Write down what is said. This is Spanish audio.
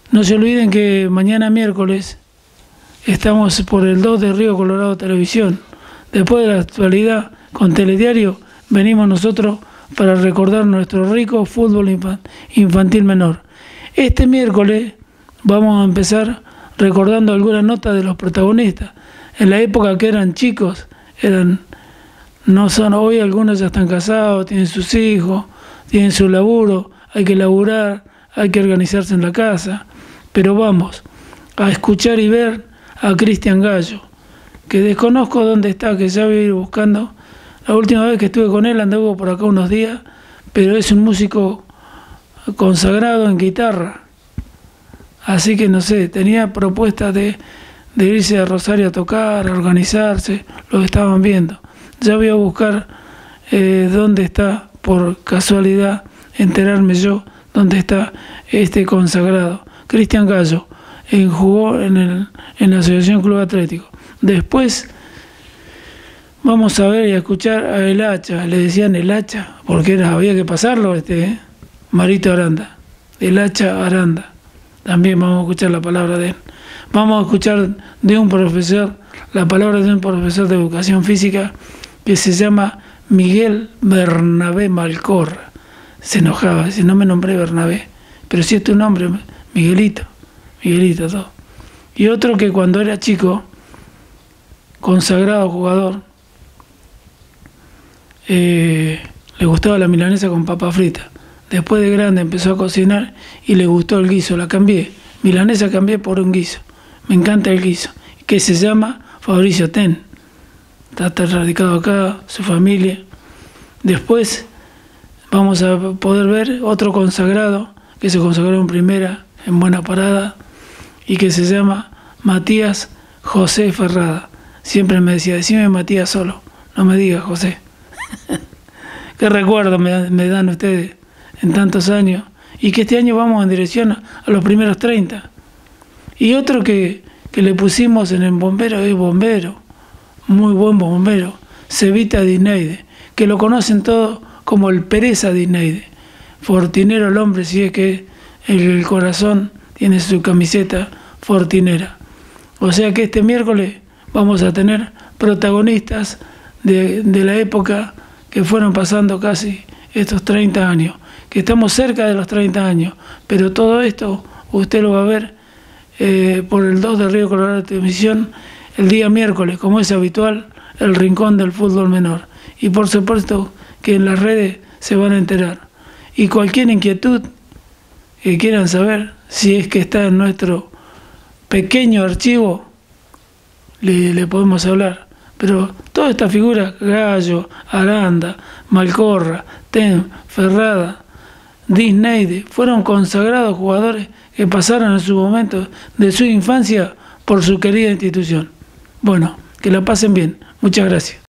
No se olviden que mañana miércoles estamos por el 2 de Río Colorado Televisión. Después de la actualidad con Telediario, venimos nosotros para recordar nuestro rico fútbol infantil menor. Este miércoles vamos a empezar recordando algunas notas de los protagonistas. En la época que eran chicos, no son hoy, algunos ya están casados, tienen sus hijos, tienen su laburo, hay que laburar, hay que organizarse en la casa. Pero vamos a escuchar y ver a Cristian Gallo, que desconozco dónde está, que ya voy a ir buscando. La última vez que estuve con él anduvo por acá unos días, pero es un músico consagrado en guitarra. Así que no sé, tenía propuestas de irse a Rosario a tocar, a organizarse, lo estaban viendo. Ya voy a buscar dónde está, por casualidad, enterarme yo dónde está este consagrado. Cristian Gallo jugó en la Asociación Club Atlético. Después vamos a ver y a escuchar a El Hacha. Le decían El Hacha porque había que pasarlo, Marito Aranda. El Hacha Aranda. También vamos a escuchar la palabra de él. Vamos a escuchar de un profesor, la palabra de un profesor de educación física que se llama Miguel Bernabé Malcorra. Se enojaba, dice, no me nombré Bernabé, pero si es tu nombre, Miguelito todo. Y otro que cuando era chico, consagrado jugador, le gustaba la milanesa con papa frita. Después de grande empezó a cocinar y le gustó el guiso, la cambié. Milanesa cambié por un guiso. Me encanta el guiso, que se llama Fabricio Ten. Está radicado acá, su familia. Después vamos a poder ver otro consagrado, que se consagró en primera, en buena parada, y que se llama Matías José Ferrada. Siempre me decía, decime Matías solo, no me digas José. Qué recuerdo me dan ustedes en tantos años, y que este año vamos en dirección a los primeros 30. Y otro que le pusimos en el bombero es bombero, muy buen bombero, Cevita Disneide, que lo conocen todos como el Pereza Disneide. Fortinero el hombre, si es que el corazón tiene su camiseta fortinera. O sea que este miércoles vamos a tener protagonistas de la época que fueron pasando casi estos 30 años, que estamos cerca de los 30 años, pero todo esto usted lo va a ver por el 2 de Río Colorado Televisión el día miércoles, como es habitual, el rincón del fútbol menor. Y por supuesto que en las redes se van a enterar. Y cualquier inquietud que quieran saber, si es que está en nuestro pequeño archivo, le podemos hablar. Pero toda esta figura, Gallo, Aranda, Malcorra, Ten, Ferrada, Disneide, fueron consagrados jugadores que pasaron en su momento de su infancia por su querida institución. Bueno, que la pasen bien. Muchas gracias.